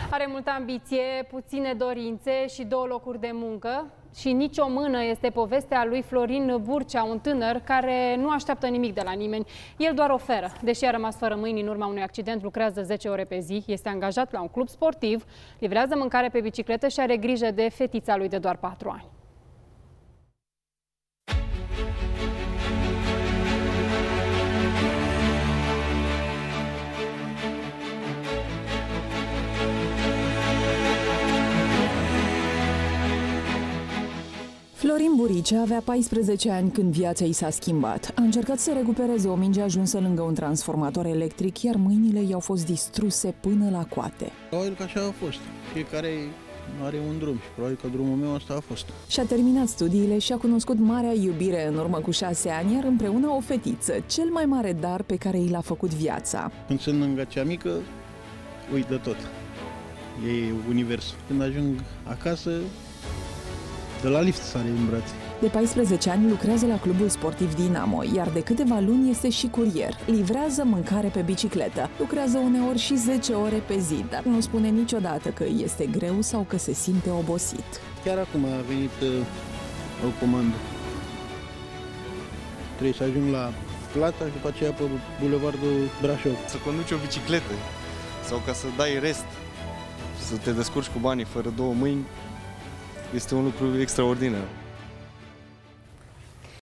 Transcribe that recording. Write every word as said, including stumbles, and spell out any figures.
Are multă ambiție, puține dorințe și două locuri de muncă. Și nici o mână este povestea lui Florin Burcea, un tânăr care nu așteaptă nimic de la nimeni. El doar oferă. Deși a rămas fără mâini în urma unui accident, lucrează zece ore pe zi, este angajat la un club sportiv, livrează mâncare pe bicicletă și are grijă de fetița lui de doar patru ani. Florin Burcea avea paisprezece ani când viața i s-a schimbat. A încercat să recupereze o minge ajunsă lângă un transformator electric, iar mâinile i-au fost distruse până la coate. Probabil că așa a fost. Fiecare are un drum și probabil că drumul meu ăsta a fost. Și-a terminat studiile și a cunoscut marea iubire în urmă cu șase ani, iar împreună o fetiță, cel mai mare dar pe care i l-a făcut viața. Când sunt lângă cea mică, uită tot. E universul. Când ajung acasă, de la lift sare în brațe. De paisprezece ani lucrează la clubul sportiv Dinamo, iar de câteva luni este și curier. Livrează mâncare pe bicicletă. Lucrează uneori și zece ore pe zi, dar nu spune niciodată că este greu sau că se simte obosit. Chiar acum a venit uh, o comandă. Trebuie să ajung la Plata și după aceea pe bulevardul Brașov. Să conduci o bicicletă sau ca să dai rest, să te descurci cu banii fără două mâini, este un lucru extraordinar.